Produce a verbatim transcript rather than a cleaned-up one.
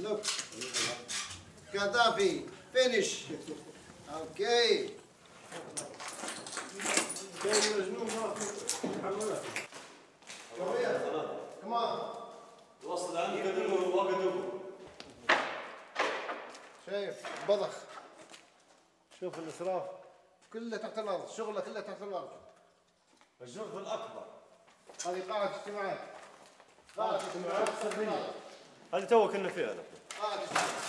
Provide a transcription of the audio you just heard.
لوك قذافي فينيش. اوكي كاين مجنون كمان وصل عندك وقدوكم. شايف بضخ، شوف الاسراف كله تحت الارض، شغله كله تحت الارض. الجرف الاكبر هذه قاعة اجتماعات، قاعة اجتماعات سرية. هذه تو كنا فيها. قاعة اجتماعات.